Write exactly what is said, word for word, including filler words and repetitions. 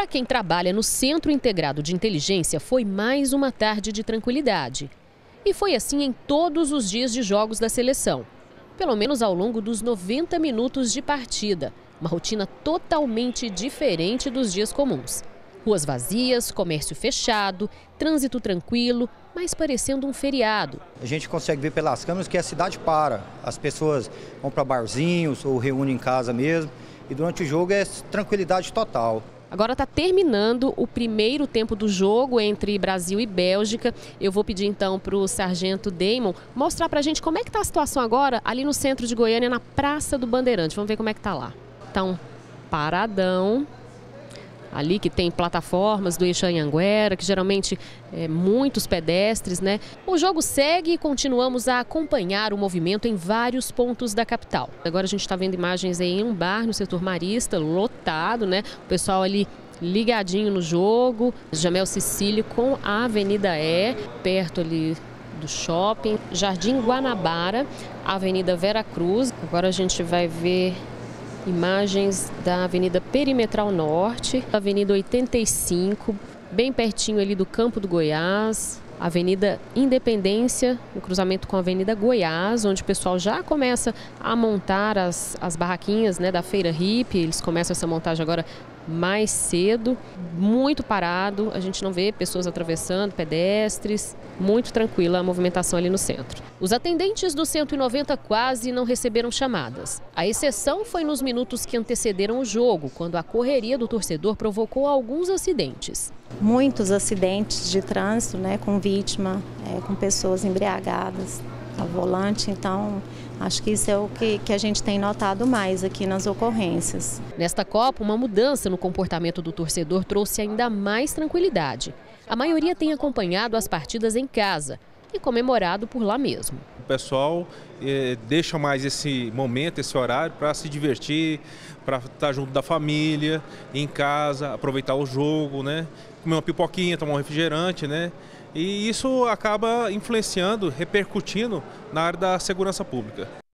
Para quem trabalha no Centro Integrado de Inteligência, foi mais uma tarde de tranquilidade. E foi assim em todos os dias de jogos da seleção. Pelo menos ao longo dos noventa minutos de partida. Uma rotina totalmente diferente dos dias comuns. Ruas vazias, comércio fechado, trânsito tranquilo, mas parecendo um feriado. A gente consegue ver pelas câmeras que a cidade para. As pessoas vão para barzinhos ou reúnem em casa mesmo. E durante o jogo é tranquilidade total. Agora está terminando o primeiro tempo do jogo entre Brasil e Bélgica. Eu vou pedir então para o sargento Damon mostrar para a gente como é que está a situação agora ali no centro de Goiânia, na Praça do Bandeirante. Vamos ver como é que está lá. Está um paradão. Ali que tem plataformas do eixo Anhanguera, que geralmente é muitos pedestres, né? O jogo segue e continuamos a acompanhar o movimento em vários pontos da capital. Agora a gente está vendo imagens aí em um bar no setor marista, lotado, né? O pessoal ali ligadinho no jogo. Jamel Cecílio com a Avenida E, perto ali do shopping. Jardim Guanabara, Avenida Vera Cruz. Agora a gente vai ver imagens da Avenida Perimetral Norte, Avenida oitenta e cinco, bem pertinho ali do Campo do Goiás, Avenida Independência, no cruzamento com a Avenida Goiás, onde o pessoal já começa a montar as, as barraquinhas, né, da Feira Hippie. Eles começam essa montagem agora mais cedo, muito parado, a gente não vê pessoas atravessando, pedestres, muito tranquila a movimentação ali no centro. Os atendentes do cento e noventa quase não receberam chamadas. A exceção foi nos minutos que antecederam o jogo, quando a correria do torcedor provocou alguns acidentes. Muitos acidentes de trânsito, né, com vítima, é, com pessoas embriagadas ao volante, então acho que isso é o que, que a gente tem notado mais aqui nas ocorrências. Nesta Copa, uma mudança no comportamento do torcedor trouxe ainda mais tranquilidade. A maioria tem acompanhado as partidas em casa e comemorado por lá mesmo. O pessoal eh, deixa mais esse momento, esse horário para se divertir, para estar junto da família, em casa, aproveitar o jogo, né? Comer uma pipoquinha, tomar um refrigerante, né? E isso acaba influenciando, repercutindo na área da segurança pública.